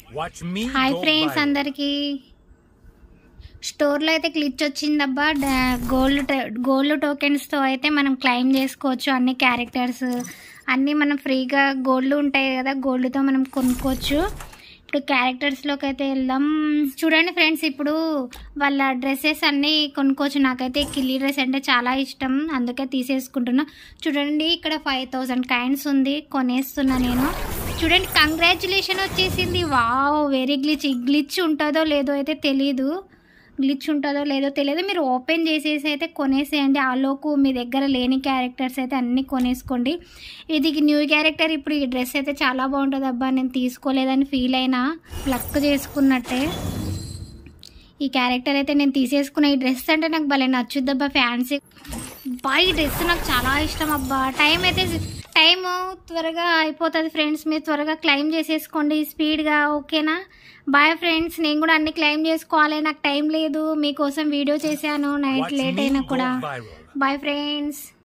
Hi friends అందరికీ. స్టోర్లో అయితే గ్లిచ్ వచ్చిందబ్బా. గోల్డ్ టోకెన్స్తో అయితే మనం క్లెయిమ్ చేసుకోవచ్చు. అన్ని క్యారెక్టర్స్ అన్నీ మనం ఫ్రీగా గోల్డ్ ఉంటాయి కదా, గోల్డ్తో మనం కొనుక్కోవచ్చు. ఇప్పుడు క్యారెక్టర్స్లోకి అయితే వెళ్దాం. చూడండి ఫ్రెండ్స్, ఇప్పుడు వాళ్ళ డ్రెస్సెస్ అన్నీ కొనుక్కోవచ్చు. నాకైతే కిల్లీ డ్రెస్ అంటే చాలా ఇష్టం, అందుకే తీసేసుకుంటున్నా. చూడండి ఇక్కడ 5000 కాయిన్స్ ఉంది, కొనేస్తున్నా నేను. చూడండి కంగ్రాచులేషన్ వచ్చేసింది. వావ్, వెరీ గ్లిచ్ ఉంటుందో లేదో అయితే తెలీదు. మీరు ఓపెన్ చేసేసి అయితే కొనేసేయండి. ఆలోపు మీ దగ్గర లేని క్యారెక్టర్స్ అయితే అన్నీ కొనేసుకోండి. ఇది న్యూ క్యారెక్టర్. ఇప్పుడు ఈ డ్రెస్ అయితే చాలా బాగుంటుంది అబ్బా. నేను తీసుకోలేదని ఫీల్ అయినా, లక్ చేసుకున్నట్టే. ఈ క్యారెక్టర్ అయితే నేను తీసేసుకున్న. ఈ డ్రెస్ అంటే నాకు భలే నచ్చుద్దబ్బా, ఫ్యాన్సీ. ఈ డ్రెస్ నాకు చాలా ఇష్టం అబ్బా. టైం త్వరగా అయిపోతుంది ఫ్రెండ్స్. మీరు త్వరగా క్లెయిమ్ చేసేసుకోండి స్పీడ్గా, ఓకేనా? Bye friends. నేను కూడా అన్ని క్లెయిమ్ చేసుకోవాలి, నాకు టైం లేదు. మీకోసం వీడియో చేశాను నైట్ లేట్ అయినా కూడా. Bye friends.